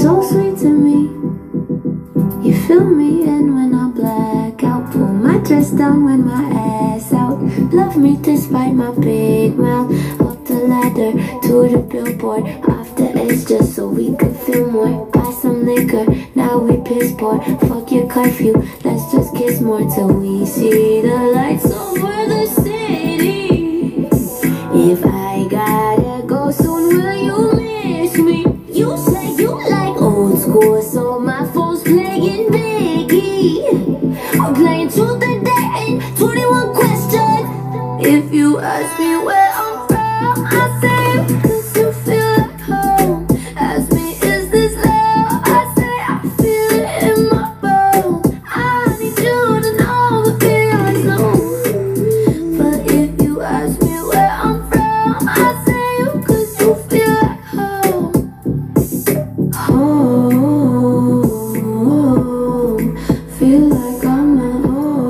so sweet to me. You fill me in when I black out. Pull my dress down when my ass out. Love me despite my big mouth. Up the ladder to the billboard. Off the edge just so we could feel more. Buy some liquor, now we piss poor. Fuck your curfew, let's just kiss more till we see the lights over the city. If I gotta go soon, will you miss me? You say you like old school, so my phone's playing Biggie. I'm playing Truth or Dare and 21 Questions. If you ask me where I'm from, I say cause you feel like home. Ask me is this love, I say I feel it in my bones. I need you to know the feeling's known. But if you ask me where I'm from, I say you cause you feel like home. Home, feel like I'm at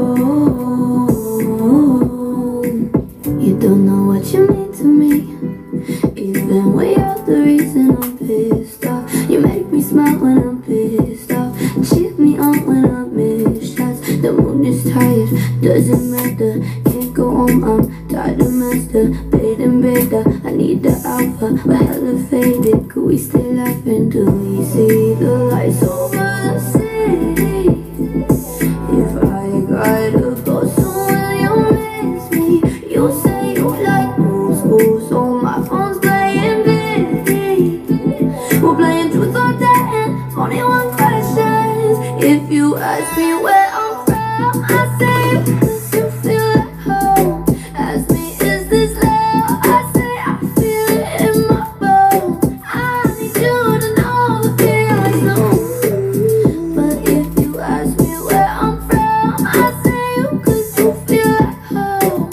home. You don't know what you mean to me, even when you're the reason I'm pissed off. You make me smile when I'm pissed off, cheer me on when I miss shots. The moon is tired, doesn't matter. Can't go home, I'm tired of master. Paid and better, I need the alpha. We're hella faded, could we stay laughing? Do we see the lights over the city? If I gotta go soon, will you miss me? You say you like old school, so my phone's playing Biggie. We're playing Truth or Dare and 21 Questions. If you ask me where I'm from, I say cause you feel like home. Ask me is this love, I say I feel it in my bones. I need you to know the feeling's known. But if you ask me where I'm from, I say you cause you feel like home.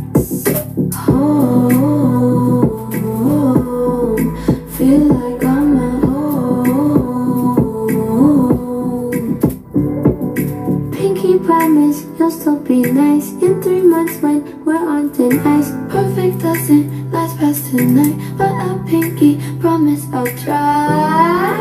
Home, feel like I'm at home. Pinky promise you'll still be nice in 3 months when we're on thin ice. Perfect doesn't last past tonight, but a pinky promise I'll try.